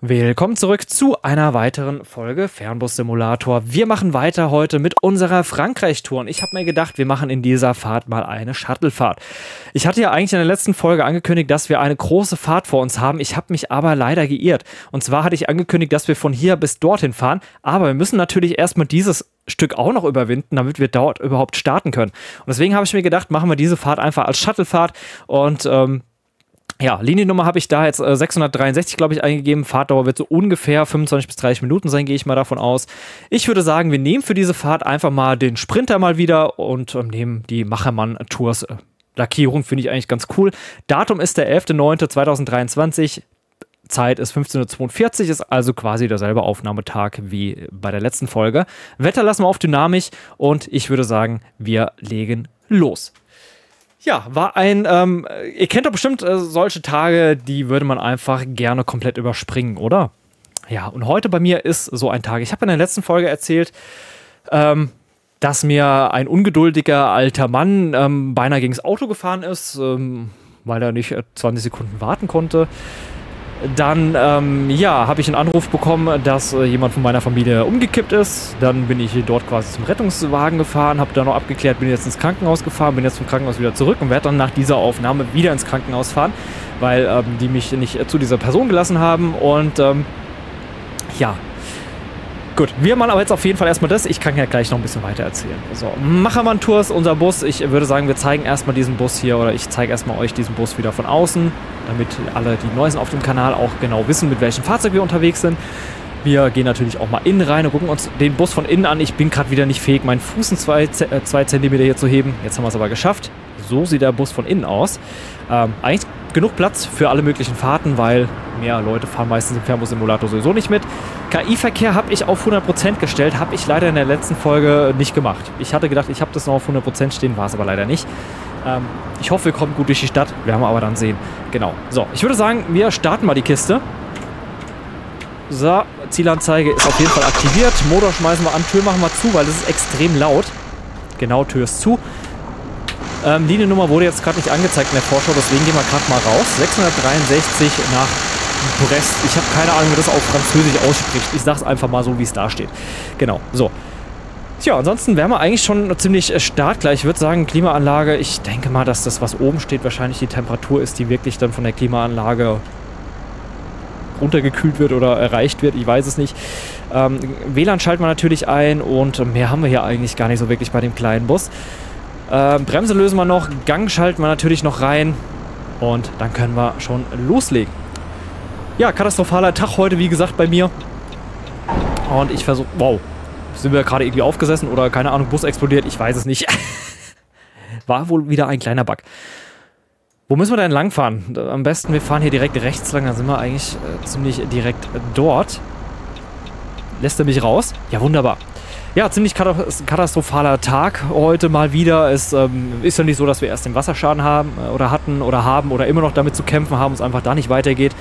Willkommen zurück zu einer weiteren Folge Fernbus Simulator. Wir machen weiter heute mit unserer Frankreich-Tour und ich habe mir gedacht, wir machen in dieser Fahrt mal eine Shuttlefahrt. Ich hatte ja eigentlich in der letzten Folge angekündigt, dass wir eine große Fahrt vor uns haben. Ich habe mich aber leider geirrt. Und zwar hatte ich angekündigt, dass wir von hier bis dorthin fahren, aber wir müssen natürlich erstmal dieses Stück auch noch überwinden, damit wir dort überhaupt starten können. Und deswegen habe ich mir gedacht, machen wir diese Fahrt einfach als Shuttlefahrt und ja, Liniennummer habe ich da jetzt 663, glaube ich, eingegeben. Fahrtdauer wird so ungefähr 25 bis 30 Minuten sein, gehe ich mal davon aus. Ich würde sagen, wir nehmen für diese Fahrt einfach mal den Sprinter mal wieder und nehmen die Machermann-Tours. Lackierung finde ich eigentlich ganz cool. Datum ist der 11.09.2023. Zeit ist 15:42 Uhr, ist also quasi derselbe Aufnahmetag wie bei der letzten Folge. Wetter lassen wir auf dynamisch und ich würde sagen, wir legen los. Ja, war ein, ihr kennt doch bestimmt solche Tage, die würde man einfach gerne komplett überspringen, oder? Ja, und heute bei mir ist so ein Tag. Ich habe in der letzten Folge erzählt, dass mir ein ungeduldiger alter Mann beinahe gegen das Auto gefahren ist, weil er nicht 20 Sekunden warten konnte. Dann, ja, habe ich einen Anruf bekommen, dass jemand von meiner Familie umgekippt ist. Dann bin ich dort quasi zum Rettungswagen gefahren, habe da noch abgeklärt, bin jetzt ins Krankenhaus gefahren, bin jetzt vom Krankenhaus wieder zurück und werde dann nach dieser Aufnahme wieder ins Krankenhaus fahren, weil die mich nicht zu dieser Person gelassen haben. Und ja, gut, wir machen aber jetzt auf jeden Fall erstmal das. Ich kann ja gleich noch ein bisschen weiter erzählen. So, Machermann-Tours, unser Bus. Ich würde sagen, wir zeigen erstmal diesen Bus hier, oder ich zeige erstmal euch diesen Bus wieder von außen, damit alle, die neu sind auf dem Kanal, auch genau wissen, mit welchem Fahrzeug wir unterwegs sind. Wir gehen natürlich auch mal innen rein und gucken uns den Bus von innen an. Ich bin gerade wieder nicht fähig, meinen Fuß in 2 Zentimeter hier zu heben. Jetzt haben wir es aber geschafft. So sieht der Bus von innen aus. Eigentlich genug Platz für alle möglichen Fahrten, weil mehr Leute fahren meistens im Fernbus-Simulator sowieso nicht mit. KI-Verkehr habe ich auf 100% gestellt, habe ich leider in der letzten Folge nicht gemacht. Ich hatte gedacht, ich habe das noch auf 100% stehen, war es aber leider nicht. Ich hoffe, wir kommen gut durch die Stadt, werden wir aber dann sehen. Genau. So, ich würde sagen, wir starten mal die Kiste. So, Zielanzeige ist auf jeden Fall aktiviert. Motor schmeißen wir an, Tür machen wir zu, weil das ist extrem laut. Genau, Tür ist zu. Liniennummer wurde jetzt gerade nicht angezeigt in der Vorschau, deswegen gehen wir gerade mal raus. 663 nach Brest. Ich habe keine Ahnung, wie das auf Französisch ausspricht. Ich sage es einfach mal so, wie es da steht. Genau, so. Tja, ansonsten wären wir eigentlich schon ziemlich startklar. Ich würde sagen, Klimaanlage, ich denke mal, dass das, was oben steht, wahrscheinlich die Temperatur ist, die wirklich dann von der Klimaanlage runtergekühlt wird oder erreicht wird. Ich weiß es nicht. WLAN schalten wir natürlich ein und mehr haben wir hier eigentlich gar nicht so wirklich bei dem kleinen Bus. Bremse lösen wir noch, Gang schalten wir natürlich noch rein und dann können wir schon loslegen. Ja, katastrophaler Tag heute, wie gesagt, bei mir. Und ich versuche, wow, sind wir gerade irgendwie aufgesessen oder keine Ahnung, Bus explodiert, ich weiß es nicht. War wohl wieder ein kleiner Bug. Wo müssen wir denn lang fahren? Am besten, wir fahren hier direkt rechts lang, dann sind wir eigentlich ziemlich direkt dort. Lässt er mich raus? Ja, wunderbar. Ja, ziemlich katastrophaler Tag heute mal wieder. Es ist ja nicht so, dass wir erst den Wasserschaden haben oder hatten oder haben oder immer noch damit zu kämpfen haben, es einfach da nicht weitergeht.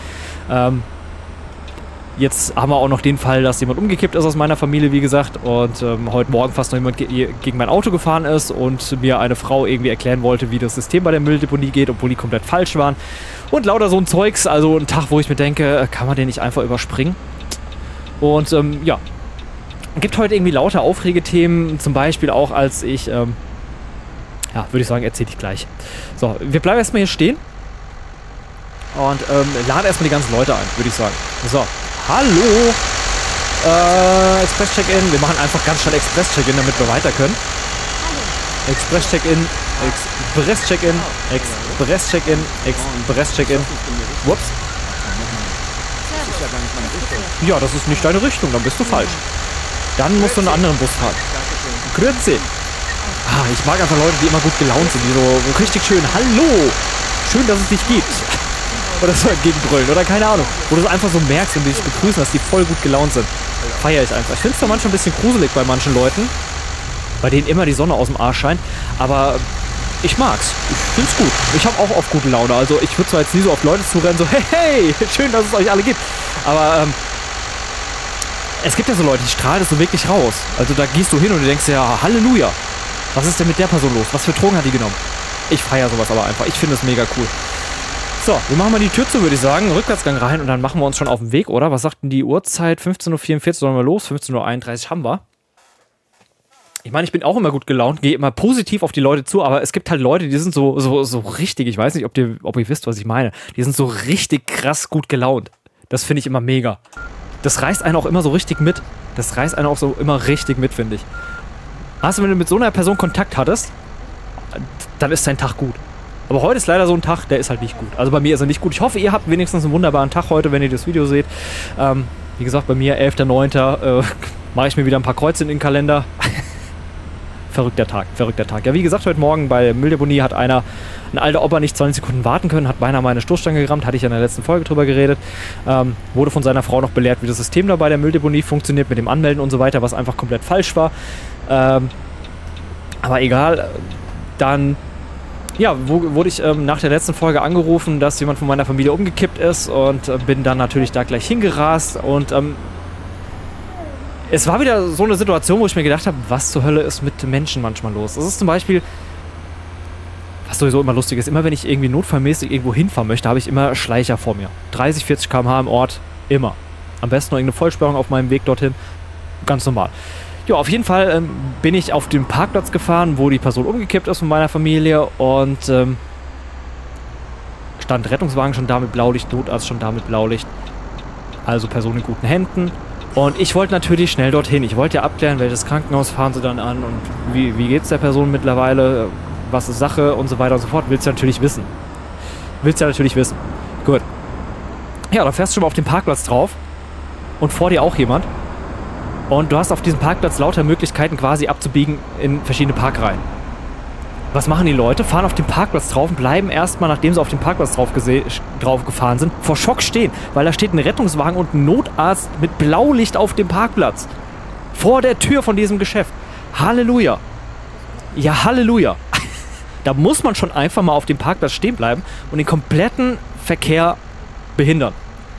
Jetzt haben wir auch noch den Fall, dass jemand umgekippt ist aus meiner Familie, wie gesagt. Und heute Morgen fast noch jemand gegen mein Auto gefahren ist und mir eine Frau irgendwie erklären wollte, wie das System bei der Mülldeponie geht, obwohl die komplett falsch waren. Und lauter so ein Zeugs. Also ein Tag, wo ich mir denke, kann man den nicht einfach überspringen? Und ja. Gibt heute irgendwie lauter Aufregethemen, zum Beispiel auch als ich, ja, würde ich sagen, erzähle ich gleich. So, wir bleiben erstmal hier stehen und laden erstmal die ganzen Leute ein, würde ich sagen. So, hallo, Express-Check-In, wir machen einfach ganz schnell Express-Check-In, damit wir weiter können. Express-Check-In, Express-Check-In, Express-Check-In, Express-Check-In. Whoops. Ja, das ist nicht deine Richtung, dann bist du falsch. Dann musst du einen anderen Bus fahren. Grüezi. Ah, ich mag einfach Leute, die immer gut gelaunt sind, die so richtig schön, hallo, schön, dass es dich gibt. Oder so entgegenbrüllen, oder keine Ahnung. Wo du es einfach so merkst, wenn die dich begrüßen, dass die voll gut gelaunt sind. Feiere ich einfach. Ich finde es zwar manchmal ein bisschen gruselig bei manchen Leuten, bei denen immer die Sonne aus dem Arsch scheint, aber ich mag's. Ich find's gut. Ich habe auch oft gute Laune. Also ich würde zwar jetzt nie so auf Leute zurennen, so hey, schön, dass es euch alle gibt. Aber es gibt ja so Leute, die strahlen das so wirklich raus. Also da gehst du hin und du denkst ja, Halleluja. Was ist denn mit der Person los? Was für Drogen hat die genommen? Ich feiere sowas aber einfach. Ich finde es mega cool. So, wir machen mal die Tür zu, würde ich sagen. Rückwärtsgang rein und dann machen wir uns schon auf den Weg, oder? Was sagt denn die Uhrzeit? 15:44 Uhr sollen wir los, 15:31 Uhr haben wir. Ich meine, ich bin auch immer gut gelaunt, gehe immer positiv auf die Leute zu, aber es gibt halt Leute, die sind so richtig, ich weiß nicht, ob ihr wisst, was ich meine, die sind so richtig krass gut gelaunt. Das finde ich immer mega. Das reißt einen auch immer so richtig mit. Das reißt einen auch so immer richtig mit, finde ich. Wenn du mit so einer Person Kontakt hattest, dann ist dein Tag gut. Aber heute ist leider so ein Tag, der ist halt nicht gut. Also bei mir ist er nicht gut. Ich hoffe, ihr habt wenigstens einen wunderbaren Tag heute, wenn ihr das Video seht. Wie gesagt, bei mir 11.09. Mache ich mir wieder ein paar Kreuze in den Kalender. Verrückter Tag, verrückter Tag. Ja, wie gesagt, heute Morgen bei Mülldeponie hat ein alter Opa nicht 20 Sekunden warten können, hat beinahe meine Stoßstange gerammt, hatte ich ja in der letzten Folge drüber geredet. Wurde von seiner Frau noch belehrt, wie das System da bei der Mülldeponie funktioniert, mit dem Anmelden und so weiter, was einfach komplett falsch war. Aber egal, dann ja, wurde ich nach der letzten Folge angerufen, dass jemand von meiner Familie umgekippt ist und bin dann natürlich da gleich hingerast und es war wieder so eine Situation, wo ich mir gedacht habe, was zur Hölle ist mit Menschen manchmal los. Das ist zum Beispiel, was sowieso immer lustig ist, immer wenn ich irgendwie notfallmäßig irgendwo hinfahren möchte, habe ich immer Schleicher vor mir. 30, 40 km/h im Ort, immer. Am besten noch irgendeine Vollsperrung auf meinem Weg dorthin. Ganz normal. Ja, auf jeden Fall bin ich auf den Parkplatz gefahren, wo die Person umgekippt ist von meiner Familie und stand Rettungswagen schon da mit Blaulicht, Notarzt schon da mit Blaulicht. Also Person in guten Händen. Und ich wollte natürlich schnell dorthin. Ich wollte ja abklären, welches Krankenhaus fahren sie dann an und wie geht es der Person mittlerweile, was ist Sache und so weiter und so fort. Willst du natürlich wissen. Gut. Ja, da fährst du schon mal auf den Parkplatz drauf und vor dir auch jemand. Und du hast auf diesem Parkplatz lauter Möglichkeiten quasi abzubiegen in verschiedene Parkreihen. Was machen die Leute? Fahren auf den Parkplatz drauf und bleiben erstmal, nachdem sie auf den Parkplatz drauf gefahren sind, vor Schock stehen. Weil da steht ein Rettungswagen und ein Notarzt mit Blaulicht auf dem Parkplatz. Vor der Tür von diesem Geschäft. Halleluja. Ja, Halleluja. Da muss man schon einfach mal auf dem Parkplatz stehen bleiben und den kompletten Verkehr behindern.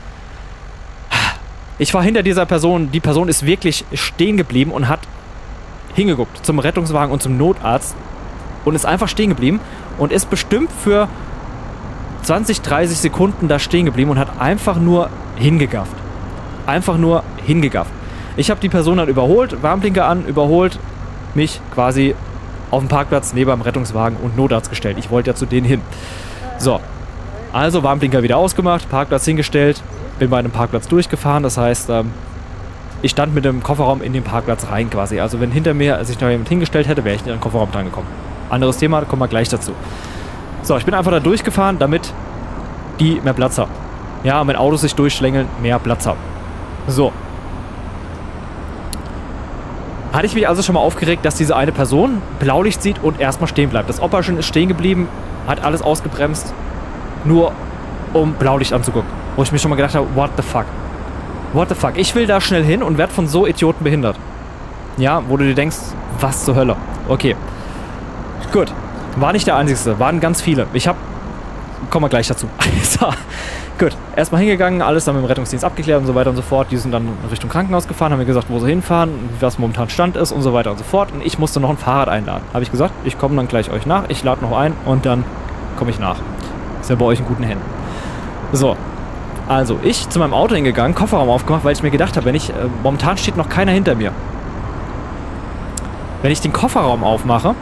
Ich war hinter dieser Person. Die Person ist wirklich stehen geblieben und hat hingeguckt zum Rettungswagen und zum Notarzt. Und ist einfach stehen geblieben und ist bestimmt für 20, 30 Sekunden da stehen geblieben und hat einfach nur hingegafft. Einfach nur hingegafft. Ich habe die Person dann überholt, Warnblinker an, überholt, mich quasi auf dem Parkplatz neben dem Rettungswagen und Notarzt gestellt. Ich wollte ja zu denen hin. So, also Warnblinker wieder ausgemacht, Parkplatz hingestellt, bin bei einem Parkplatz durchgefahren. Das heißt, ich stand mit dem Kofferraum in den Parkplatz rein quasi. Also wenn hinter mir sich noch jemand hingestellt hätte, wäre ich nicht an den Kofferraum dran gekommen. Anderes Thema, da kommen wir gleich dazu. So, ich bin einfach da durchgefahren, damit die mehr Platz haben. Ja, wenn Autos sich durchschlängeln, mehr Platz haben. So. Hatte ich mich also schon mal aufgeregt, dass diese eine Person Blaulicht sieht und erstmal stehen bleibt. Das Opferchen ist stehen geblieben, hat alles ausgebremst, nur um Blaulicht anzugucken. Wo ich mir schon mal gedacht habe, what the fuck? What the fuck? Ich will da schnell hin und werde von so Idioten behindert. Ja, wo du dir denkst, was zur Hölle? Okay. Gut, war nicht der Einzige, waren ganz viele. Kommen wir gleich dazu. So, gut, erstmal hingegangen, alles dann mit dem Rettungsdienst abgeklärt und so weiter und so fort. Die sind dann Richtung Krankenhaus gefahren, haben mir gesagt, wo sie hinfahren, was momentan Stand ist und so weiter und so fort. Und ich musste noch ein Fahrrad einladen. Habe ich gesagt, ich komme dann gleich euch nach, ich lade noch ein und dann komme ich nach. Ist ja bei euch in guten Händen. So, also ich zu meinem Auto hingegangen, Kofferraum aufgemacht, weil ich mir gedacht habe, momentan steht noch keiner hinter mir. Wenn ich den Kofferraum aufmache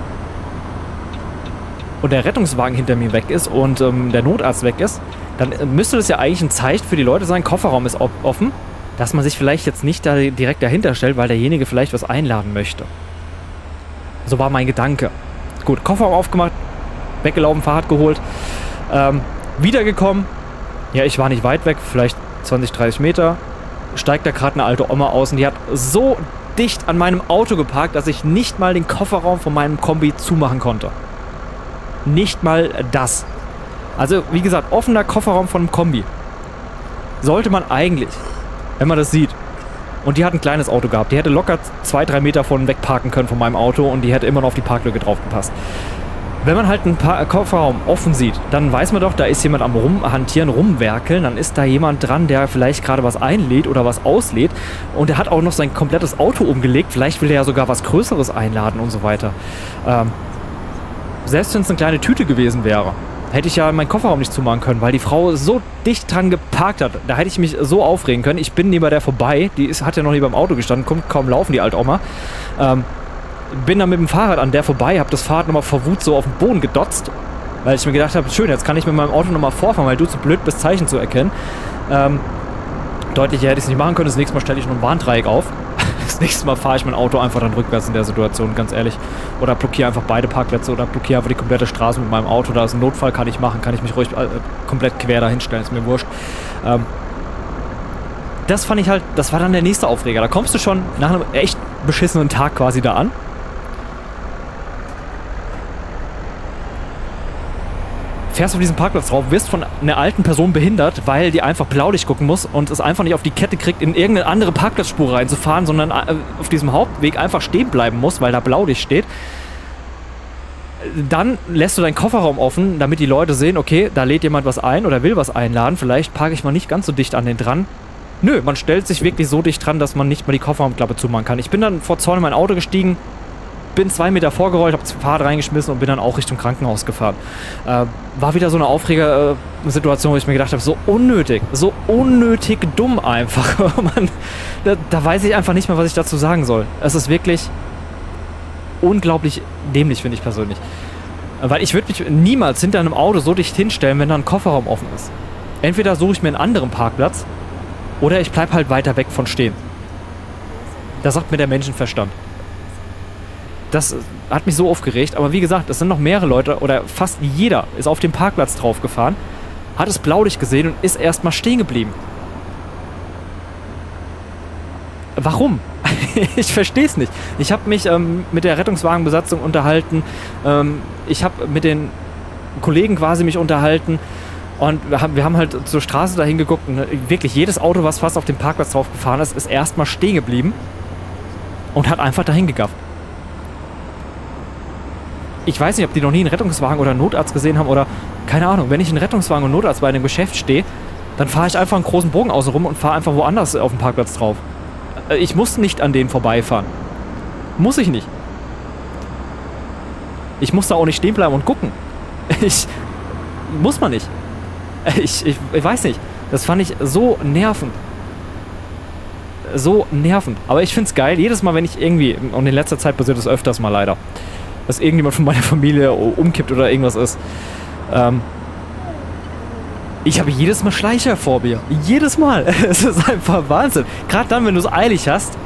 und der Rettungswagen hinter mir weg ist und der Notarzt weg ist, dann müsste das ja eigentlich ein Zeichen für die Leute sein, Kofferraum ist offen, dass man sich vielleicht jetzt nicht da direkt dahinter stellt, weil derjenige vielleicht was einladen möchte. So war mein Gedanke. Gut, Kofferraum aufgemacht, weggelaufen, Fahrrad geholt, wiedergekommen. Ja, ich war nicht weit weg, vielleicht 20, 30 Meter. Steigt da gerade eine alte Oma aus und die hat so dicht an meinem Auto geparkt, dass ich nicht mal den Kofferraum von meinem Kombi zumachen konnte. Nicht mal das. Also, wie gesagt, offener Kofferraum von einem Kombi. Sollte man eigentlich, wenn man das sieht. Und die hat ein kleines Auto gehabt. Die hätte locker 2, 3 Meter von weg parken können von meinem Auto und die hätte immer noch auf die Parklücke drauf gepasst. Wenn man halt einen Kofferraum offen sieht, dann weiß man doch, da ist jemand am Rumhantieren, rumwerkeln. Dann ist da jemand dran, der vielleicht gerade was einlädt oder was auslädt. Und der hat auch noch sein komplettes Auto umgelegt. Vielleicht will er ja sogar was Größeres einladen und so weiter. Selbst wenn es eine kleine Tüte gewesen wäre. hätte ich ja meinen Kofferraum nicht zumachen können, weil die Frau so dicht dran geparkt hat. Da hätte ich mich so aufregen können. Ich bin neben der vorbei. Hat ja noch nie beim Auto gestanden. Kommt kaum laufen, die Altoma. Bin dann mit dem Fahrrad an der vorbei, habe das Fahrrad nochmal vor Wut so auf den Boden gedotzt, weil ich mir gedacht habe, schön, jetzt kann ich mit meinem Auto nochmal vorfahren, weil du zu blöd bist, Zeichen zu erkennen. Deutlicher hätte ich es nicht machen können. Das nächste Mal stelle ich noch ein Warndreieck auf. Das nächste Mal fahre ich mein Auto einfach dann rückwärts in der Situation, ganz ehrlich. Oder blockiere einfach beide Parkplätze oder blockiere einfach die komplette Straße mit meinem Auto. Da ist ein Notfall, kann ich machen, kann ich mich ruhig komplett quer dahin stellen, ist mir wurscht. Das fand ich halt, das war dann der nächste Aufreger. Da kommst du schon nach einem echt beschissenen Tag quasi da an. Fährst auf diesen Parkplatz drauf, wirst von einer alten Person behindert, weil die einfach Blaulicht gucken muss und es einfach nicht auf die Kette kriegt, in irgendeine andere Parkplatzspur reinzufahren, sondern auf diesem Hauptweg einfach stehen bleiben muss, weil da Blaulicht steht. Dann lässt du deinen Kofferraum offen, damit die Leute sehen, okay, da lädt jemand was ein oder will was einladen, vielleicht parke ich mal nicht ganz so dicht an den dran. Nö, man stellt sich wirklich so dicht dran, dass man nicht mal die Kofferraumklappe zumachen kann. Ich bin dann vor Zorn in mein Auto gestiegen, bin 2 Meter vorgerollt, habe das Fahrrad reingeschmissen und bin dann auch Richtung Krankenhaus gefahren. War wieder so eine Aufreger-Situation, wo ich mir gedacht habe, so unnötig dumm einfach. Da weiß ich einfach nicht mehr, was ich dazu sagen soll. Es ist wirklich unglaublich dämlich, finde ich persönlich. Weil ich würde mich niemals hinter einem Auto so dicht hinstellen, wenn da ein Kofferraum offen ist. Entweder suche ich mir einen anderen Parkplatz oder ich bleibe halt weiter weg von stehen. Da sagt mir der Menschenverstand. Das hat mich so aufgeregt, aber wie gesagt, es sind noch mehrere Leute oder fast jeder ist auf dem Parkplatz drauf gefahren, hat das Blaulicht gesehen und ist erstmal stehen geblieben. Warum? Ich verstehe es nicht. Ich habe mich mit der Rettungswagenbesatzung unterhalten, ich habe mit den Kollegen quasi mich unterhalten und wir haben halt zur Straße dahin geguckt und wirklich jedes Auto, was fast auf dem Parkplatz drauf gefahren ist, ist erstmal stehen geblieben und hat einfach dahin gegafft. Ich weiß nicht, ob die noch nie einen Rettungswagen oder einen Notarzt gesehen haben oder keine Ahnung. Wenn ich einen Rettungswagen und einen Notarzt bei einem Geschäft stehe, dann fahre ich einfach einen großen Bogen außen rum und fahre einfach woanders auf dem Parkplatz drauf. Ich muss nicht an denen vorbeifahren. Muss ich nicht. Ich muss da auch nicht stehen bleiben und gucken. Muss man nicht. Ich weiß nicht. Das fand ich so nervend. So nervend. Aber ich finde es geil. Jedes Mal, wenn ich irgendwie, und in letzter Zeit passiert das öfters mal leider, dass irgendjemand von meiner Familie umkippt oder irgendwas ist. Ich habe jedes Mal Schleicher vor mir. Jedes Mal. Es ist einfach Wahnsinn. Gerade dann, wenn du es eilig hast,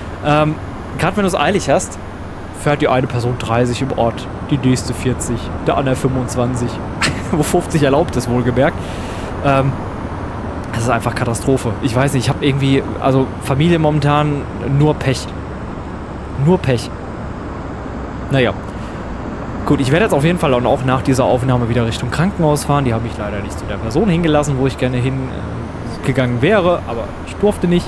fährt die eine Person 30 im Ort, die nächste 40, der andere 25, wo 50 erlaubt ist, wohlgemerkt. Das ist einfach Katastrophe. Ich weiß nicht, ich habe irgendwie, also Familie momentan nur Pech. Nur Pech. Naja. Gut, ich werde jetzt auf jeden Fall auch nach dieser Aufnahme wieder Richtung Krankenhaus fahren. Die habe ich leider nicht zu der Person hingelassen, wo ich gerne hingegangen wäre, aber ich durfte nicht.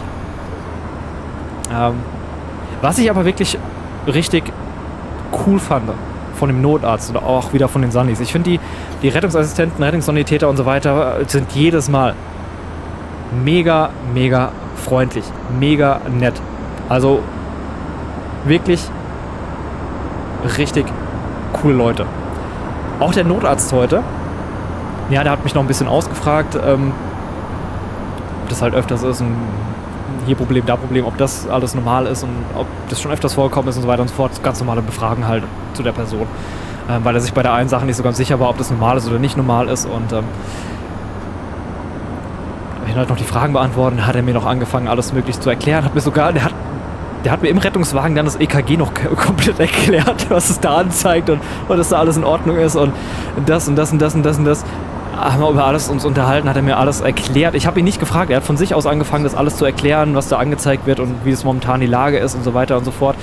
Was ich aber wirklich richtig cool fand von dem Notarzt oder auch wieder von den Sandys. Ich finde die Rettungsassistenten, Rettungssanitäter und so weiter sind jedes Mal mega, mega freundlich, mega nett. Also wirklich richtig coole Leute. Auch der Notarzt heute, ja, der hat mich noch ein bisschen ausgefragt, ob das halt öfters ist, ein hier Problem, da Problem, ob das alles normal ist und ob das schon öfters vorgekommen ist und so weiter und so fort. Ganz normale Befragen halt zu der Person. Weil er sich bei der einen Sache nicht so ganz sicher war, ob das normal ist oder nicht normal ist. Und ich halt noch die Fragen beantwortet, hat er mir noch angefangen, alles möglich zu erklären. Hat mir sogar, der hat mir im Rettungswagen dann das EKG noch komplett erklärt, was es da anzeigt und dass da alles in Ordnung ist und das und das und das und das und das. Haben wir über alles uns unterhalten, hat er mir alles erklärt. Ich habe ihn nicht gefragt, er hat von sich aus angefangen, das alles zu erklären, was da angezeigt wird und wie es momentan die Lage ist und so weiter und so fort.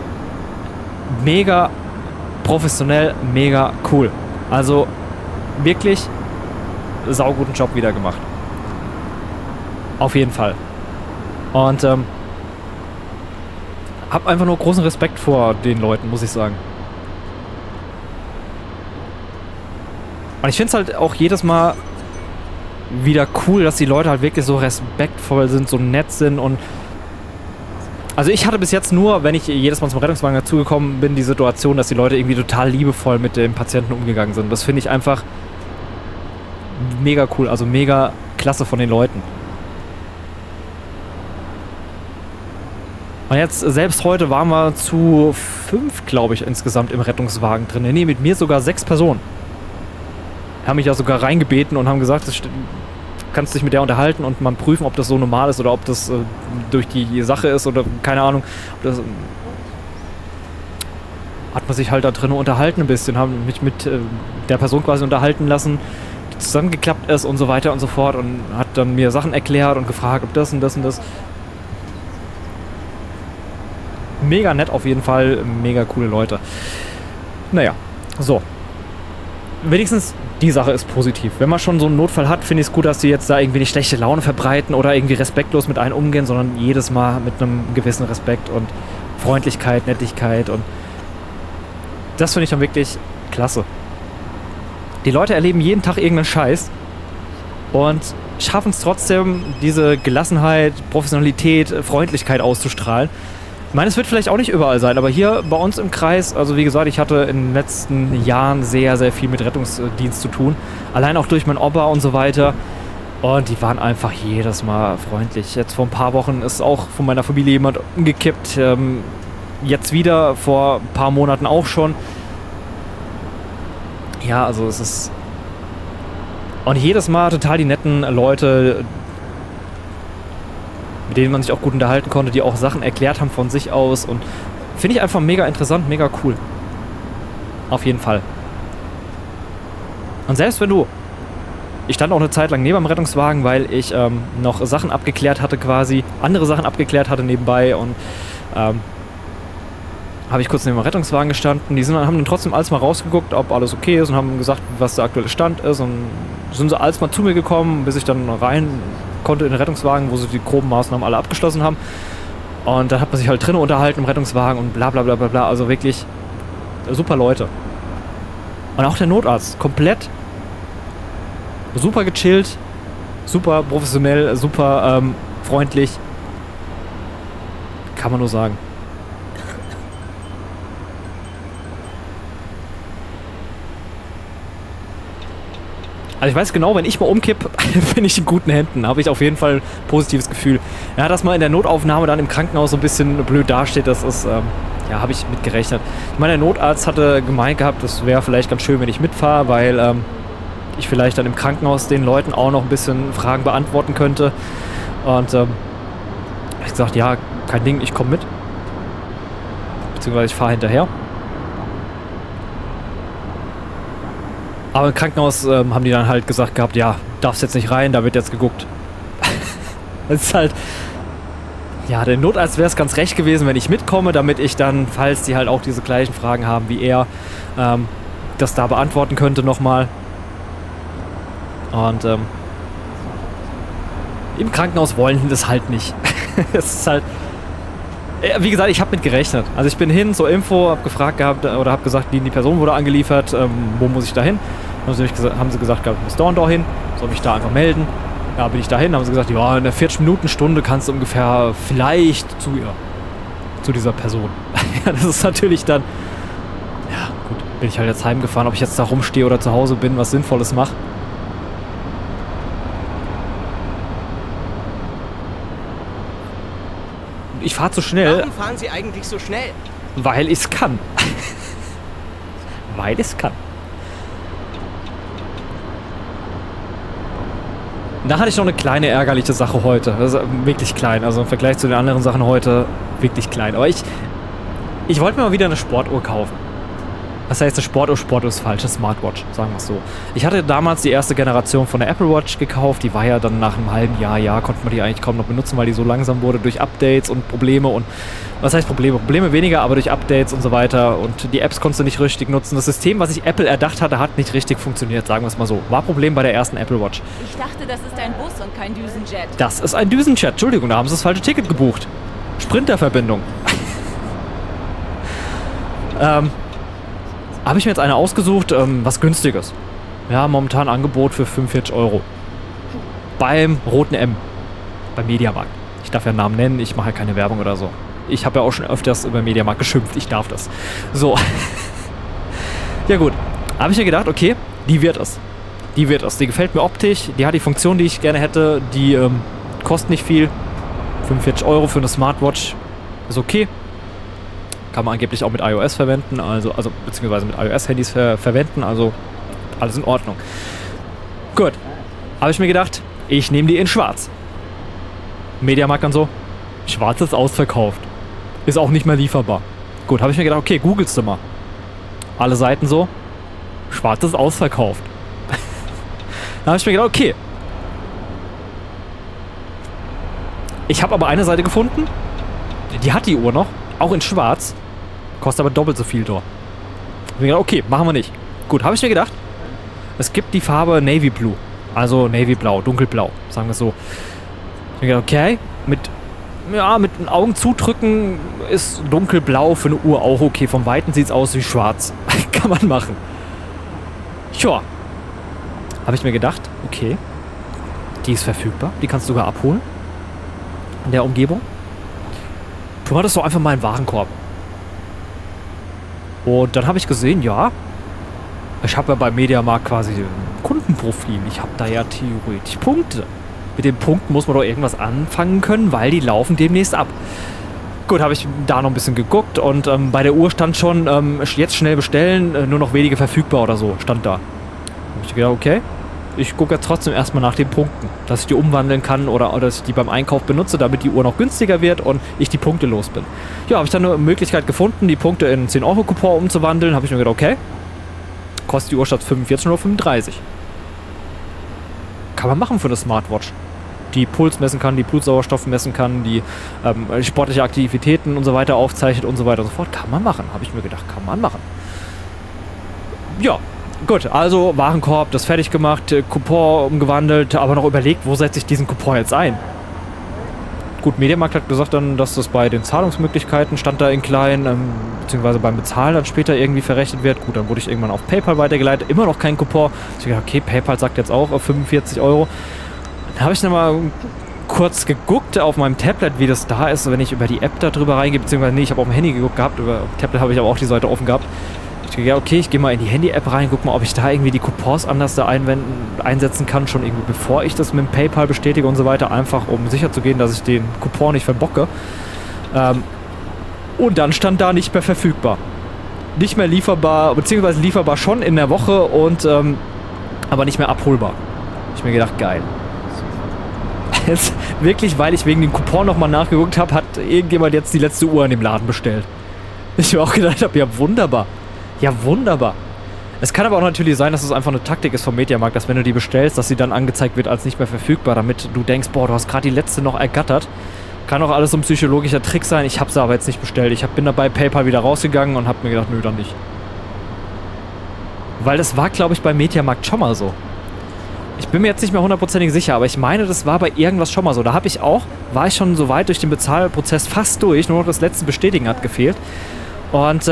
Mega professionell, mega cool. Also wirklich sauguten Job wieder gemacht. Auf jeden Fall. Und hab einfach nur großen Respekt vor den Leuten, muss ich sagen. Und ich finde es halt auch jedes Mal wieder cool, dass die Leute halt wirklich so respektvoll sind, so nett sind und also ich hatte bis jetzt nur, wenn ich jedes Mal zum Rettungswagen dazugekommen bin, die Situation, dass die Leute irgendwie total liebevoll mit dem Patienten umgegangen sind. Das finde ich einfach mega cool, also mega klasse von den Leuten. Und jetzt, selbst heute waren wir zu 5, glaube ich, insgesamt im Rettungswagen drin. Nee, mit mir sogar 6 Personen. Haben mich ja sogar reingebeten und haben gesagt, du kannst dich mit der unterhalten und mal prüfen, ob das so normal ist oder ob das durch die Sache ist oder keine Ahnung. Hat man sich halt da drin unterhalten ein bisschen, haben mich mit der Person quasi unterhalten lassen, die zusammengeklappt ist und so weiter und so fort und hat dann mir Sachen erklärt und gefragt, ob das und das und das. Mega nett auf jeden Fall, mega coole Leute. Naja, so. Wenigstens die Sache ist positiv. Wenn man schon so einen Notfall hat, finde ich es gut, dass die jetzt da irgendwie nicht schlechte Laune verbreiten oder irgendwie respektlos mit einem umgehen, sondern jedes Mal mit einem gewissen Respekt und Freundlichkeit, Nettigkeit und das finde ich dann wirklich klasse. Die Leute erleben jeden Tag irgendeinen Scheiß und schaffen es trotzdem, diese Gelassenheit, Professionalität, Freundlichkeit auszustrahlen. Ich meine, es wird vielleicht auch nicht überall sein, aber hier bei uns im Kreis, also wie gesagt, ich hatte in den letzten Jahren sehr, sehr viel mit Rettungsdienst zu tun. Allein auch durch mein Opa und so weiter. Und die waren einfach jedes Mal freundlich. Jetzt vor ein paar Wochen ist auch von meiner Familie jemand umgekippt. Jetzt wieder, vor ein paar Monaten auch schon. Ja, also es ist... Und jedes Mal total die netten Leute, mit denen man sich auch gut unterhalten konnte, die auch Sachen erklärt haben von sich aus. Und finde ich einfach mega interessant, mega cool. Auf jeden Fall. Und selbst wenn du... Ich stand auch eine Zeit lang neben dem Rettungswagen, weil ich noch Sachen abgeklärt hatte quasi, andere Sachen abgeklärt hatte nebenbei und habe ich kurz neben dem Rettungswagen gestanden. Die haben dann trotzdem alles mal rausgeguckt, ob alles okay ist und haben gesagt, was der aktuelle Stand ist und sind sie alles mal zu mir gekommen, bis ich dann rein konnte in den Rettungswagen, wo sie die groben Maßnahmen alle abgeschlossen haben. Und dann hat man sich halt drinnen unterhalten im Rettungswagen und bla bla bla bla bla. Also wirklich super Leute. Und auch der Notarzt, komplett super gechillt, super professionell, super freundlich. Kann man nur sagen. Also ich weiß genau, wenn ich mal umkipp, bin ich in guten Händen. Habe ich auf jeden Fall ein positives Gefühl. Ja, dass man in der Notaufnahme dann im Krankenhaus so ein bisschen blöd dasteht, das ist, ja, habe ich mit gerechnet. Ich meine, der Notarzt hatte gemeint gehabt, das wäre vielleicht ganz schön, wenn ich mitfahre, weil ich vielleicht dann im Krankenhaus den Leuten auch noch ein bisschen Fragen beantworten könnte. Und habe ich gesagt, ja, kein Ding, ich komme mit. Beziehungsweise ich fahre hinterher. Aber im Krankenhaus haben die dann halt gesagt gehabt, ja, darfst jetzt nicht rein, da wird jetzt geguckt. Das ist halt... Ja, der Notarzt wäre es ganz recht gewesen, wenn ich mitkomme, damit ich dann, falls die halt auch diese gleichen Fragen haben wie er, das da beantworten könnte nochmal. Und im Krankenhaus wollen die das halt nicht. Es ist halt... Wie gesagt, ich habe mit gerechnet. Also ich bin hin zur Info, habe gefragt gehabt oder habe gesagt, die Person wurde angeliefert, wo muss ich da hin? Haben sie gesagt, ich muss da und da hin, soll mich da einfach melden. Ja, bin ich da hin, haben sie gesagt, ja, in der 40-Minuten-Stunde kannst du ungefähr vielleicht zu ihr, zu dieser Person. Ja, das ist natürlich dann, ja gut, bin ich halt jetzt heimgefahren, ob ich jetzt da rumstehe oder zu Hause bin, was Sinnvolles mache. Ich fahre zu schnell. Warum fahren Sie eigentlich so schnell? Weil ich es kann. Weil ich es kann. Da hatte ich noch eine kleine ärgerliche Sache heute. Das ist wirklich klein. Also im Vergleich zu den anderen Sachen heute wirklich klein. Aber ich wollte mir mal wieder eine Sportuhr kaufen. Was heißt eine Sportuhr? Sportuhr ist falsch, eine Smartwatch, sagen wir es so. Ich hatte damals die erste Generation von der Apple Watch gekauft. Die war ja dann nach einem halben Jahr, konnte man die eigentlich kaum noch benutzen, weil die so langsam wurde durch Updates und Probleme und... Was heißt Probleme? Probleme weniger, aber durch Updates und so weiter. Und die Apps konntest du nicht richtig nutzen. Das System, was sich Apple erdacht hatte, hat nicht richtig funktioniert, sagen wir es mal so. War Problem bei der ersten Apple Watch. Ich dachte, das ist ein Bus und kein Düsenjet. Das ist ein Düsenjet. Entschuldigung, da haben sie das falsche Ticket gebucht. Sprinterverbindung. Habe ich mir jetzt eine ausgesucht, was Günstiges. Ja, momentan Angebot für 45 €. Beim Roten M. Beim Mediamarkt. Ich darf ja einen Namen nennen, ich mache ja keine Werbung oder so. Ich habe ja auch schon öfters über Mediamarkt geschimpft, ich darf das. So. Ja gut. Habe ich mir gedacht, okay, die wird es. Die wird es. Die gefällt mir optisch. Die hat die Funktion, die ich gerne hätte. Die kostet nicht viel. 45 € für eine Smartwatch ist okay. Kann man angeblich auch mit iOS verwenden. Also beziehungsweise mit iOS-Handys verwenden. Also alles in Ordnung. Gut. Habe ich mir gedacht, ich nehme die in schwarz. Mediamarkt und so. Schwarz ist ausverkauft. Ist auch nicht mehr lieferbar. Gut, habe ich mir gedacht, okay, googelst du mal. Alle Seiten so. Schwarz ist ausverkauft. Dann habe ich mir gedacht, okay. Ich habe aber eine Seite gefunden. Die hat die Uhr noch. Auch in schwarz. Kostet aber doppelt so viel dort. Ich habe mir gedacht, okay, machen wir nicht. Gut, habe ich mir gedacht. Es gibt die Farbe Navy Blue. Also Navy Blau, dunkelblau. Sagen wir es so. Ich habe mir gedacht, okay. Mit den Augen zudrücken ist dunkelblau für eine Uhr auch okay. Vom Weiten sieht es aus wie schwarz. Kann man machen. Tja. Habe ich mir gedacht, okay. Die ist verfügbar. Die kannst du sogar abholen. In der Umgebung. Tu mal das doch einfach mal in den Warenkorb. Und dann habe ich gesehen, ja. Ich habe ja beim Mediamarkt quasi ein Kundenprofil. Ich habe da ja theoretisch Punkte. Mit den Punkten muss man doch irgendwas anfangen können, weil die laufen demnächst ab. Gut, habe ich da noch ein bisschen geguckt und bei der Uhr stand schon, jetzt schnell bestellen, nur noch wenige verfügbar oder so, stand da. Habe ich gedacht, okay, ich gucke jetzt trotzdem erstmal nach den Punkten, dass ich die umwandeln kann oder dass ich die beim Einkauf benutze, damit die Uhr noch günstiger wird und ich die Punkte los bin. Ja, habe ich dann eine Möglichkeit gefunden, die Punkte in 10-Euro-Coupon umzuwandeln. Habe ich mir gedacht, okay, kostet die Uhr statt 45 nur 35. Kann man machen für eine Smartwatch. Die Puls messen kann, die Blutsauerstoff messen kann, die sportliche Aktivitäten und so weiter aufzeichnet und so weiter und so fort. Kann man machen, habe ich mir gedacht, kann man machen. Ja, gut, also Warenkorb, das fertig gemacht, Coupon umgewandelt, aber noch überlegt, wo setze ich diesen Coupon jetzt ein? Gut, Mediamarkt hat gesagt dann, dass das bei den Zahlungsmöglichkeiten stand da in klein, beziehungsweise beim Bezahlen dann später irgendwie verrechnet wird. Gut, dann wurde ich irgendwann auf PayPal weitergeleitet, immer noch kein Coupon. Ich dachte, okay, PayPal sagt jetzt auch auf 45 €. Dann habe ich dann mal kurz geguckt auf meinem Tablet, wie das da ist, wenn ich über die App da drüber reingehe, beziehungsweise nee, ich habe auf dem Handy geguckt gehabt, über Tablet habe ich aber auch die Seite offen gehabt. Ich dachte, ja, okay, ich gehe mal in die Handy-App rein, guck mal, ob ich da irgendwie die Coupons anders da einsetzen kann, schon irgendwie bevor ich das mit dem PayPal bestätige und so weiter, einfach um sicher zu gehen, dass ich den Coupon nicht verbocke. Und dann stand da nicht mehr verfügbar. Nicht mehr lieferbar, beziehungsweise lieferbar schon in der Woche und aber nicht mehr abholbar. Ich mir gedacht, geil. Jetzt wirklich, weil ich wegen dem Coupon nochmal nachgeguckt habe, hat irgendjemand jetzt die letzte Uhr in dem Laden bestellt. Ich mir auch gedacht habe, ja wunderbar. Ja, wunderbar. Es kann aber auch natürlich sein, dass es einfach eine Taktik ist vom Mediamarkt, dass wenn du die bestellst, dass sie dann angezeigt wird als nicht mehr verfügbar, damit du denkst, boah, du hast gerade die letzte noch ergattert. Kann auch alles so ein psychologischer Trick sein. Ich habe sie aber jetzt nicht bestellt. Ich bin dabei PayPal wieder rausgegangen und habe mir gedacht, nö, dann nicht. Weil das war, glaube ich, beim Mediamarkt schon mal so. Ich bin mir jetzt nicht mehr hundertprozentig sicher, aber ich meine, das war bei irgendwas schon mal so. Da war ich schon so weit durch den Bezahlprozess fast durch, nur noch das letzte Bestätigen hat gefehlt. Und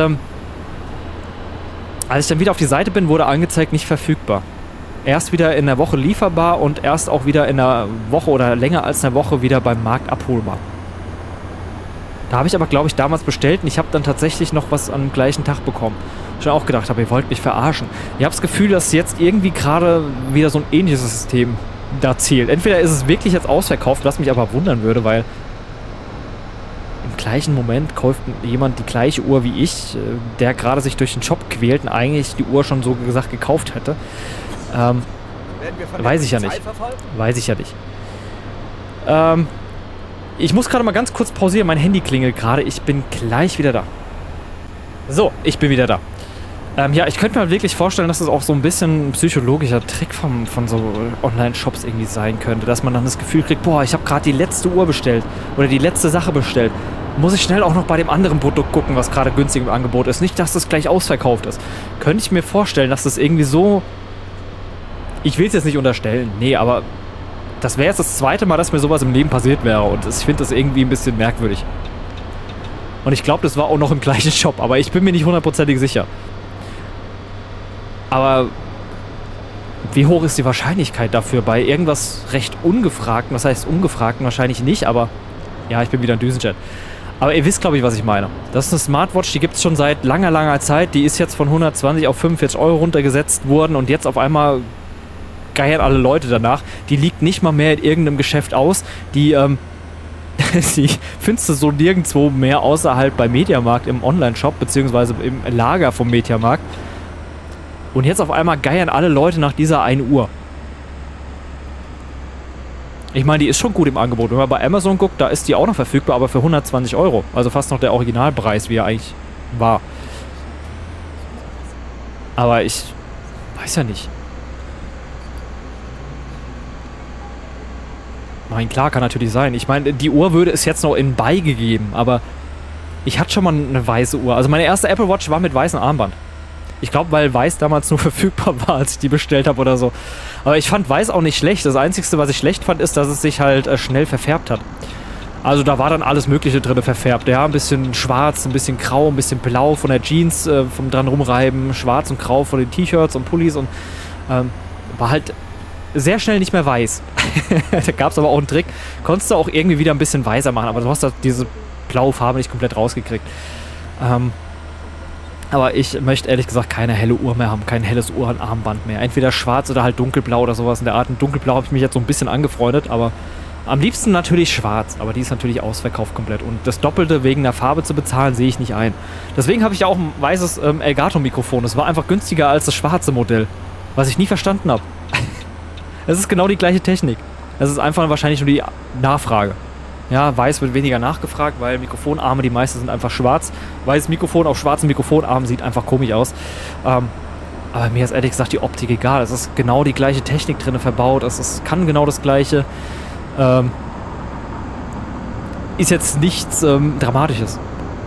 als ich dann wieder auf die Seite bin, wurde angezeigt, nicht verfügbar. Erst wieder in der Woche lieferbar und erst auch wieder in der Woche oder länger als eine Woche wieder beim Markt abholbar. Da habe ich aber, glaube ich, damals bestellt und ich habe dann tatsächlich noch was am gleichen Tag bekommen. Ich habe auch gedacht, ihr wollt mich verarschen. Ich habe das Gefühl, dass jetzt irgendwie gerade wieder so ein ähnliches System da zählt. Entweder ist es wirklich jetzt ausverkauft, was mich aber wundern würde, weil im gleichen Moment kauft jemand die gleiche Uhr wie ich, der gerade sich durch den Shop quält und eigentlich die Uhr schon so gesagt gekauft hätte. Weiß ich ja nicht. Weiß ich ja nicht. Ich muss gerade mal ganz kurz pausieren. Mein Handy klingelt gerade. Ich bin gleich wieder da. So, ich bin wieder da. Ja, ich könnte mir halt wirklich vorstellen, dass das auch so ein bisschen ein psychologischer Trick von so Online-Shops irgendwie sein könnte. Dass man dann das Gefühl kriegt, boah, ich habe gerade die letzte Uhr bestellt oder die letzte Sache bestellt. Muss ich schnell auch noch bei dem anderen Produkt gucken, was gerade günstig im Angebot ist. Nicht, dass das gleich ausverkauft ist. Könnte ich mir vorstellen, dass das irgendwie so... Ich will es jetzt nicht unterstellen, nee, aber das wäre jetzt das zweite Mal, dass mir sowas im Leben passiert wäre und ich finde das irgendwie ein bisschen merkwürdig. Und ich glaube, das war auch noch im gleichen Shop, aber ich bin mir nicht hundertprozentig sicher. Aber wie hoch ist die Wahrscheinlichkeit dafür bei irgendwas recht Ungefragten? Was heißt Ungefragten? Wahrscheinlich nicht, aber ja, ich bin wieder ein Düsenjet. Aber ihr wisst, glaube ich, was ich meine. Das ist eine Smartwatch, die gibt es schon seit langer, langer Zeit. Die ist jetzt von 120 auf 45 € runtergesetzt worden und jetzt auf einmal geiern alle Leute danach. Die liegt nicht mal mehr in irgendeinem Geschäft aus. Die findest du so nirgendwo mehr außerhalb beim Mediamarkt im Online-Shop, beziehungsweise im Lager vom Mediamarkt. Und jetzt auf einmal geiern alle Leute nach dieser 1 Uhr. Ich meine, die ist schon gut im Angebot. Wenn man bei Amazon guckt, da ist die auch noch verfügbar, aber für 120 €. Also fast noch der Originalpreis, wie er eigentlich war. Aber ich weiß ja nicht. Nein, klar, kann natürlich sein. Ich meine, die Uhr würde es jetzt noch in beigegeben, aber ich hatte schon mal eine weiße Uhr. Also meine erste Apple Watch war mit weißem Armband. Ich glaube, weil weiß damals nur verfügbar war, als ich die bestellt habe oder so. Aber ich fand weiß auch nicht schlecht. Das Einzige, was ich schlecht fand, ist, dass es sich halt schnell verfärbt hat. Also da war dann alles Mögliche drin verfärbt. Ja, ein bisschen schwarz, ein bisschen grau, ein bisschen blau von der Jeans, vom dran rumreiben, schwarz und grau von den T-Shirts und Pullis und war halt sehr schnell nicht mehr weiß. Da gab es aber auch einen Trick. Konntest du auch irgendwie wieder ein bisschen weißer machen, aber du hast da diese blaue Farbe nicht komplett rausgekriegt. Aber ich möchte ehrlich gesagt keine helle Uhr mehr haben, kein helles Uhrenarmband mehr. Entweder schwarz oder halt dunkelblau oder sowas in der Art. Und dunkelblau habe ich mich jetzt so ein bisschen angefreundet, aber am liebsten natürlich schwarz. Aber die ist natürlich ausverkauft komplett. Und das Doppelte wegen der Farbe zu bezahlen, sehe ich nicht ein. Deswegen habe ich ja auch ein weißes Elgato-Mikrofon. Das war einfach günstiger als das schwarze Modell, was ich nie verstanden habe. Es ist genau die gleiche Technik. Es ist einfach wahrscheinlich nur die Nachfrage. Ja, weiß wird weniger nachgefragt, weil Mikrofonarme, die meisten sind einfach schwarz. Weißes Mikrofon auf schwarzen Mikrofonarmen sieht einfach komisch aus. Aber mir ist ehrlich gesagt die Optik egal. Es ist genau die gleiche Technik drin verbaut. Kann genau das Gleiche. Ist jetzt nichts Dramatisches.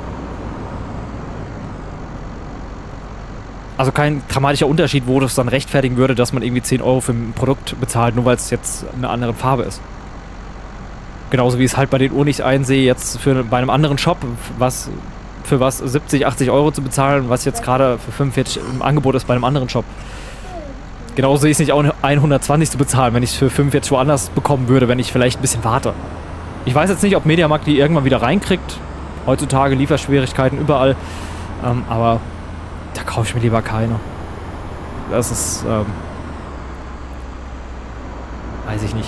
Also kein dramatischer Unterschied, wo das dann rechtfertigen würde, dass man irgendwie 10 € für ein Produkt bezahlt, nur weil es jetzt eine andere Farbe ist. Genauso wie es halt bei den Uhren nicht einsehe, jetzt bei einem anderen Shop, für was 70, 80 € zu bezahlen, was jetzt gerade für 45 im Angebot ist bei einem anderen Shop. Genauso ist es nicht auch 120 zu bezahlen, wenn ich es für 45 woanders bekommen würde, wenn ich vielleicht ein bisschen warte. Ich weiß jetzt nicht, ob Mediamarkt die irgendwann wieder reinkriegt. Heutzutage Lieferschwierigkeiten überall. Aber da kaufe ich mir lieber keine. Das ist, weiß ich nicht.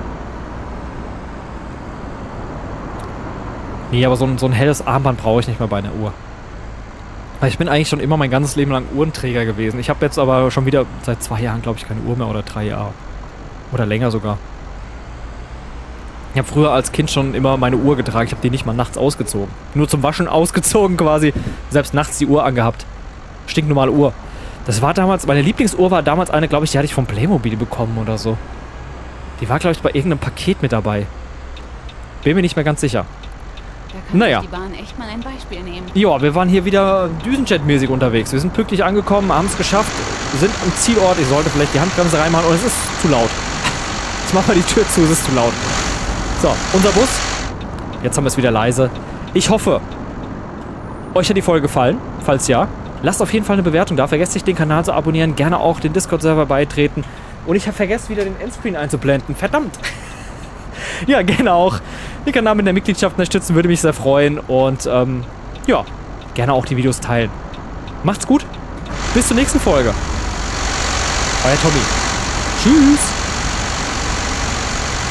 Nee, aber so ein helles Armband brauche ich nicht mehr bei einer Uhr. Weil ich bin eigentlich schon immer mein ganzes Leben lang Uhrenträger gewesen. Ich habe jetzt aber schon wieder seit 2 Jahren, glaube ich, keine Uhr mehr oder 3 Jahre. Oder länger sogar. Ich habe früher als Kind schon immer meine Uhr getragen. Ich habe die nicht mal nachts ausgezogen. Nur zum Waschen ausgezogen quasi. Selbst nachts die Uhr angehabt. Stinknormale Uhr. Das war damals, meine Lieblingsuhr war damals eine, glaube ich, die hatte ich vom Playmobil bekommen oder so. Die war, glaube ich, bei irgendeinem Paket mit dabei. Bin mir nicht mehr ganz sicher. Da kann naja. Die Bahn echt mal ein Beispiel nehmen. Ja, wir waren hier wieder Düsenjet-mäßig unterwegs. Wir sind pünktlich angekommen, haben es geschafft, sind am Zielort. Ich sollte vielleicht die Handbremse reinmachen und es ist zu laut. Jetzt machen wir die Tür zu, es ist zu laut. So, unser Bus. Jetzt haben wir es wieder leise. Ich hoffe, euch hat die Folge gefallen. Falls ja, lasst auf jeden Fall eine Bewertung da. Vergesst nicht, den Kanal zu abonnieren. Gerne auch den Discord-Server beitreten. Und ich habe vergessen, wieder den Endscreen einzublenden. Verdammt! Ja, gerne auch den Kanal mit der Mitgliedschaft unterstützen, würde mich sehr freuen. Und ja, gerne auch die Videos teilen. Macht's gut. Bis zur nächsten Folge. Euer Tommy. Tschüss.